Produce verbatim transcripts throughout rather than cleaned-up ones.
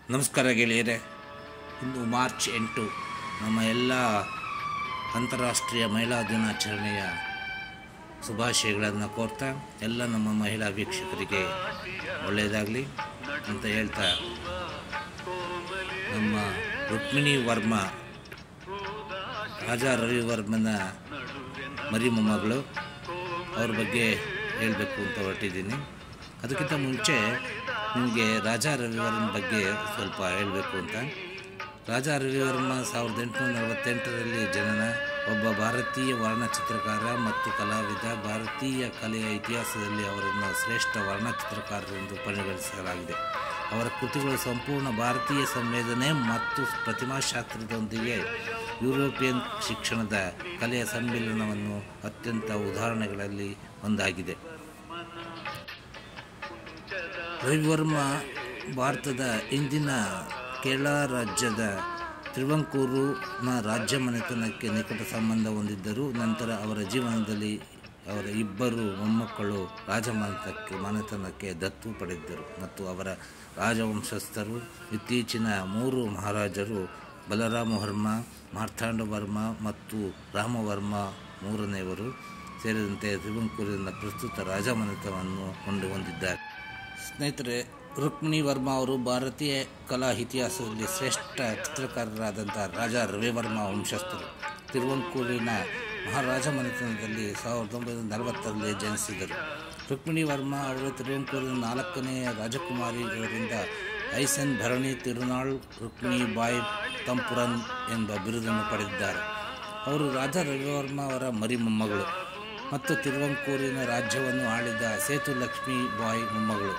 ನಮಸ್ಕಾರ ಗೆಳೆಯರೆ. ಇಂದು ಮಾರ್ಚ್ ಎಂಟು ನಮ್ಮ ಎಲ್ಲ ಅಂತಾರಾಷ್ಟ್ರೀಯ ಮಹಿಳಾ ದಿನಾಚರಣೆಯ ಶುಭಾಶಯಗಳನ್ನು ಕೋರ್ತಾ ಎಲ್ಲ ನಮ್ಮ ಮಹಿಳಾ ವೀಕ್ಷಕರಿಗೆ ಒಳ್ಳೆಯದಾಗಲಿ ಅಂತ ಹೇಳ್ತಾ, ನಮ್ಮ ರುಕ್ಮಿಣಿ ವರ್ಮ ರಾಜ ರವಿ ವರ್ಮನ ಮರಿ ಮೊಮ್ಮಗಳು, ಅವ್ರ ಬಗ್ಗೆ ಹೇಳಬೇಕು ಅಂತ ಹೊರಟಿದ್ದೀನಿ. ಅದಕ್ಕಿಂತ ಮುಂಚೆ ನಿಮಗೆ ರಾಜ ರವಿ ವರ್ಮ ಬಗ್ಗೆ ಸ್ವಲ್ಪ ಹೇಳಬೇಕು ಅಂತ. ರಾಜ ರವಿ ವರ್ಮ ಸಾವಿರದ ಎಂಟುನೂರ ನಲವತ್ತೆಂಟರಲ್ಲಿ ಜನನ. ಒಬ್ಬ ಭಾರತೀಯ ವರ್ಣಚಿತ್ರಕಾರ ಮತ್ತು ಕಲಾವಿದ. ಭಾರತೀಯ ಕಲೆಯ ಇತಿಹಾಸದಲ್ಲಿ ಅವರನ್ನು ಶ್ರೇಷ್ಠ ವರ್ಣಚಿತ್ರಕಾರರೆಂದು ಪರಿಗಣಿಸಲಾಗಿದೆ. ಅವರ ಕೃತಿಗಳು ಸಂಪೂರ್ಣ ಭಾರತೀಯ ಸಂವೇದನೆ ಮತ್ತು ಪ್ರತಿಮಾಶಾಸ್ತ್ರದೊಂದಿಗೆ ಯುರೋಪಿಯನ್ ಶಿಕ್ಷಣದ ಕಲೆಯ ಸಮ್ಮಿಲನವನ್ನು ಅತ್ಯಂತ ಉದಾಹರಣೆಗಳಲ್ಲಿ ಒಂದಾಗಿದೆ. ರವಿವರ್ಮ ಭಾರತದ ಇಂದಿನ ಕೇರಳ ರಾಜ್ಯದ ತಿರುವಂಕೂರಿನ ರಾಜ್ಯ ಮನೆತನಕ್ಕೆ ನಿಕಟ ಸಂಬಂಧ ಹೊಂದಿದ್ದರು. ನಂತರ ಅವರ ಜೀವನದಲ್ಲಿ ಅವರ ಇಬ್ಬರು ಮೊಮ್ಮಕ್ಕಳು ರಾಜಮನೆತನಕ್ಕೆ ಮನೆತನಕ್ಕೆ ದತ್ತು ಪಡೆದಿದ್ದರು ಮತ್ತು ಅವರ ರಾಜವಂಶಸ್ಥರು ಇತ್ತೀಚಿನ ಮೂರು ಮಹಾರಾಜರು ಬಲರಾಮ ವರ್ಮ, ಮಾರ್ತಾಂಡ ವರ್ಮ ಮತ್ತು ರಾಮವರ್ಮ ಮೂರನೆಯವರು ಸೇರಿದಂತೆ ತಿರುವಂಕೂರಿನ ಪ್ರಸ್ತುತ ರಾಜಮನೆತನವನ್ನು ಕೊಂಡು ಹೊಂದಿದ್ದಾರೆ. ಸ್ನೇಹಿತರೆ, ರುಕ್ಮಿಣಿ ವರ್ಮ ಅವರು ಭಾರತೀಯ ಕಲಾ ಇತಿಹಾಸದಲ್ಲಿ ಶ್ರೇಷ್ಠ ಚಿತ್ರಕಾರರಾದಂಥ ರಾಜ ರವಿ ವರ್ಮ ವಂಶಸ್ಥರು. ತಿರುವಂಕೂರಿನ ಮಹಾರಾಜ ಮನೆತನದಲ್ಲಿ ಸಾವಿರದ ಒಂಬೈನೂರ ನಲವತ್ತರಲ್ಲಿ ಜನಿಸಿದರು. ರುಕ್ಮಿಣಿ ವರ್ಮ ಅವರು ತಿರುವಂಕೂರಿನ ನಾಲ್ಕನೆಯ ರಾಜಕುಮಾರಿಯವರಿಂದ ಐಸೆನ್, ಭರಣಿ, ತಿರುನಾಳ್, ರುಕ್ಮಿಣಿ ಬಾಯಿ, ತಂಪುರನ್ ಎಂಬ ಬಿರುದನ್ನು ಪಡೆದಿದ್ದಾರೆ. ಅವರು ರಾಜ ರವಿವರ್ಮ ಅವರ ಮರಿ ಮೊಮ್ಮಗಳು ಮತ್ತು ತಿರುವಂಕೂರಿನ ರಾಜ್ಯವನ್ನು ಆಳಿದ ಸೇತು ಲಕ್ಷ್ಮಿ ಬಾಯಿ ಮೊಮ್ಮಗಳು.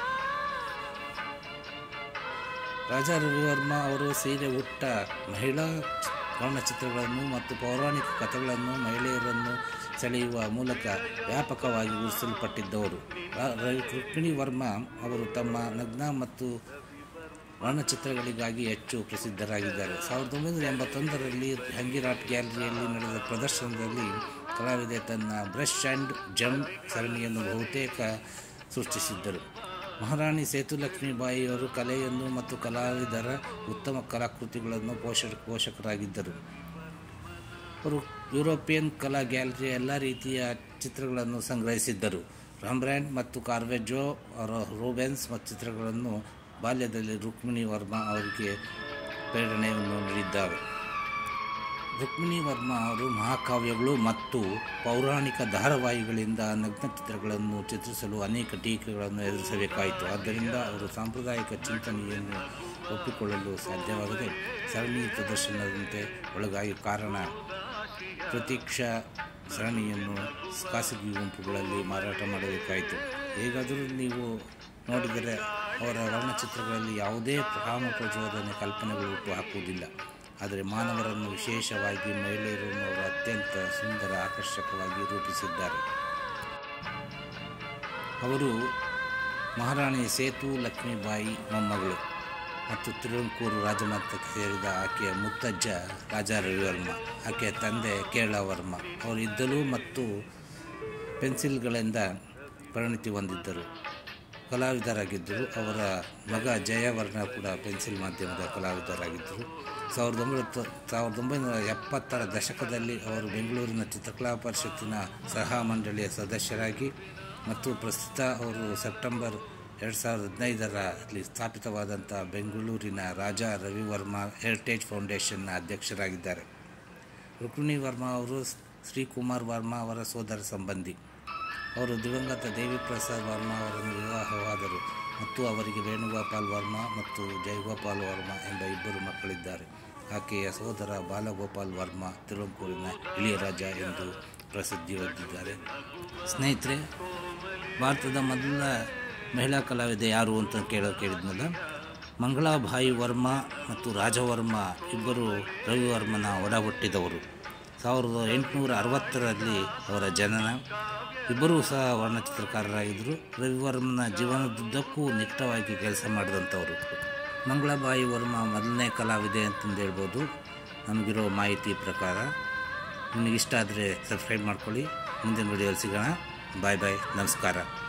ರಾಜ ರವಿವರ್ಮ ಅವರು ಸೀರೆ ಉಟ್ಟ ಮಹಿಳಾ ವರ್ಣಚಿತ್ರಗಳನ್ನು ಮತ್ತು ಪೌರಾಣಿಕ ಕಥೆಗಳನ್ನು ಮಹಿಳೆಯರನ್ನು ಸೆಳೆಯುವ ಮೂಲಕ ವ್ಯಾಪಕವಾಗಿ ಗುರುತಿಸಲ್ಪಟ್ಟಿದ್ದವರು. ರುಕ್ಮಿಣಿ ವರ್ಮ ಅವರು ತಮ್ಮ ನಗ್ನ ಮತ್ತು ವರ್ಣಚಿತ್ರಗಳಿಗಾಗಿ ಹೆಚ್ಚು ಪ್ರಸಿದ್ಧರಾಗಿದ್ದಾರೆ. ಸಾವಿರದ ಒಂಬೈನೂರ ಎಂಬತ್ತೊಂದರಲ್ಲಿ ಜಹಾಂಗೀರ್ ಆರ್ಟ್ ಗ್ಯಾಲರಿಯಲ್ಲಿ ನಡೆದ ಪ್ರದರ್ಶನದಲ್ಲಿ ಕಲಾವಿದೆ ತನ್ನ ಬ್ರಷ್ ಆ್ಯಂಡ್ ಜಮ್ ಸರಣಿಯನ್ನು ಬಹುತೇಕ ಸೃಷ್ಟಿಸಿದ್ದರು. ಮಹಾರಾಣಿ ಸೇತು ಲಕ್ಷ್ಮಿ ಬಾಯಿಯವರು ಕಲೆಯನ್ನು ಮತ್ತು ಕಲಾವಿದರ ಉತ್ತಮ ಕಲಾಕೃತಿಗಳನ್ನು ಪೋಷ ಪೋಷಕರಾಗಿದ್ದರು. ಅವರು ಯುರೋಪಿಯನ್ ಕಲಾ ಗ್ಯಾಲರಿಯ ಎಲ್ಲ ರೀತಿಯ ಚಿತ್ರಗಳನ್ನು ಸಂಗ್ರಹಿಸಿದ್ದರು. ರೆಂಬ್ರಾಂಡ್ ಮತ್ತು ಕಾರ್ವೆಜೋ ರೂಬೆನ್ಸ್ ಮತ್ತು ಚಿತ್ರಗಳನ್ನು ಬಾಲ್ಯದಲ್ಲಿ ರುಕ್ಮಿಣಿ ವರ್ಮ ಅವರಿಗೆ ಪ್ರೇರಣೆಯನ್ನು ನೀಡಿದ್ದಾರೆ. ರುಕ್ಮಿಣಿ ವರ್ಮ ಅವರು ಮಹಾಕಾವ್ಯಗಳು ಮತ್ತು ಪೌರಾಣಿಕ ಧಾರಾವಾಹಿಗಳಿಂದ ನಗ್ನ ಚಿತ್ರಗಳನ್ನು ಚಿತ್ರಿಸಲು ಅನೇಕ ಟೀಕೆಗಳನ್ನು ಎದುರಿಸಬೇಕಾಯಿತು. ಆದ್ದರಿಂದ ಅವರು ಸಾಂಪ್ರದಾಯಿಕ ಚಿಂತನೆಯನ್ನು ಒಪ್ಪಿಕೊಳ್ಳಲು ಸಾಧ್ಯವಾಗದೆ ಸರಣಿ ಪ್ರದರ್ಶನದಂತೆ ಒಳಗಾಗಿ ಕಾರಣ ಪ್ರತೀಕ್ಷಾ ಸರಣಿಯನ್ನು ಖಾಸಗಿ ಗುಂಪುಗಳಲ್ಲಿ ಮಾರಾಟ ಮಾಡಬೇಕಾಯಿತು. ಹೇಗಾದರೂ ನೀವು ನೋಡಿದರೆ ಅವರ ವರ್ಣಚಿತ್ರಗಳಲ್ಲಿ ಯಾವುದೇ ಕಾಮ ಪ್ರಚೋದನೆ ಕಲ್ಪನೆಗಳು ಹುಟ್ಟು ಹಾಕುವುದಿಲ್ಲ. ಆದರೆ ಮಾನವರನ್ನು, ವಿಶೇಷವಾಗಿ ಮಹಿಳೆಯರನ್ನು ಅವರು ಅತ್ಯಂತ ಸುಂದರ, ಆಕರ್ಷಕವಾಗಿ ರೂಪಿಸಿದ್ದಾರೆ. ಅವರು ಮಹಾರಾಣಿ ಸೇತು ಲಕ್ಷ್ಮಿ ಬಾಯಿ ಮೊಮ್ಮಗಳು ಮತ್ತು ತಿರುವಂಕೂರು ರಾಜಮನೆತನಕ್ಕೆ ಸೇರಿದ ಆಕೆಯ ಮುತ್ತಜ್ಜ ರಾಜ ರವಿವರ್ಮ. ಆಕೆಯ ತಂದೆ ಕೇರಳ ವರ್ಮ. ಅವರು ಇದ್ದಲು ಮತ್ತು ಪೆನ್ಸಿಲ್ಗಳಿಂದ ಪರಿಣಿತಿ ಹೊಂದಿದ್ದರು, ಕಲಾವಿದರಾಗಿದ್ದರು. ಅವರ ಮಗ ಜಯವರ್ಮ ಕೂಡ ಪೆನ್ಸಿಲ್ ಮಾಧ್ಯಮದ ಕಲಾವಿದರಾಗಿದ್ದರು. ಸಾವಿರದ ಒಂಬೈನೂರ ಸಾವಿರದ ಒಂಬೈನೂರ ಎಪ್ಪತ್ತರ ದಶಕದಲ್ಲಿ ಅವರು ಬೆಂಗಳೂರಿನ ಚಿತ್ರಕಲಾ ಪರಿಷತ್ತಿನ ಸಲಹಾ ಮಂಡಳಿಯ ಸದಸ್ಯರಾಗಿ ಮತ್ತು ಪ್ರಸ್ತುತ ಅವರು ಸೆಪ್ಟೆಂಬರ್ ಎರಡು ಸಾವಿರದ ಹದಿನೈದರಲ್ಲಿ ಸ್ಥಾಪಿತವಾದಂಥ ಬೆಂಗಳೂರಿನ ರಾಜ ರವಿ ವರ್ಮ ಹೆರಿಟೇಜ್ ಫೌಂಡೇಶನ್ನ ಅಧ್ಯಕ್ಷರಾಗಿದ್ದಾರೆ. ರುಕ್ಮಿಣಿ ವರ್ಮ ಅವರು ಶ್ರೀಕುಮಾರ್ ವರ್ಮ ಅವರ ಸೋದರ ಸಂಬಂಧಿ. ಅವರು ದಿವಂಗತ ದೇವಿ ಪ್ರಸಾದ್ ವರ್ಮ ಅವರನ್ನು ವಿವಾಹವಾದರು ಮತ್ತು ಅವರಿಗೆ ವೇಣುಗೋಪಾಲ್ ವರ್ಮ ಮತ್ತು ಜಯಗೋಪಾಲ್ ವರ್ಮ ಎಂಬ ಇಬ್ಬರು ಮಕ್ಕಳಿದ್ದಾರೆ. ಆಕೆಯ ಸೋದರ ಬಾಲಗೋಪಾಲ್ ವರ್ಮ ತಿರುವಂಕೂರಿನ ಇಳಿಯರಾಜ ಎಂದು ಪ್ರಸಿದ್ಧಿ ಹೊಂದಿದ್ದಾರೆ. ಸ್ನೇಹಿತರೆ, ಭಾರತದ ಮೊದಲ ಮಹಿಳಾ ಕಲಾವಿದೆ ಯಾರು ಅಂತ ಕೇಳೋ ಕೇಳಿದ್ನಲ್ಲ, ಮಂಗಳಾಬಾಯಿ ವರ್ಮ ಮತ್ತು ರಾಜವರ್ಮ ಇಬ್ಬರು ರವಿವರ್ಮನ ಒಡ ಹುಟ್ಟಿದವರು. ಸಾವಿರದ ಎಂಟುನೂರ ಅರವತ್ತರಲ್ಲಿ ಅವರ ಜನನ. ಇಬ್ಬರೂ ಸಹ ವರ್ಣಚಿತ್ರಕಾರರಾಗಿದ್ದರು. ರವಿವರ್ಮನ ಜೀವನದುದ್ದಕ್ಕೂ ನಿಕಟವಾಗಿ ಕೆಲಸ ಮಾಡಿದಂಥವರು. ಮಂಗಳಾಬಾಯಿ ವರ್ಮ ಮೊದಲನೇ ಕಲಾವಿದೆ ಅಂತಂದು ಹೇಳ್ಬೋದು ನಮಗಿರೋ ಮಾಹಿತಿ ಪ್ರಕಾರ. ನಿಮಗಿಷ್ಟ ಆದರೆ ಸಬ್ಸ್ಕ್ರೈಬ್ ಮಾಡ್ಕೊಳ್ಳಿ. ಮುಂದಿನ ವಿಡಿಯೋಲಿ ಸಿಗೋಣ. ಬಾಯ್ ಬಾಯ್, ನಮಸ್ಕಾರ.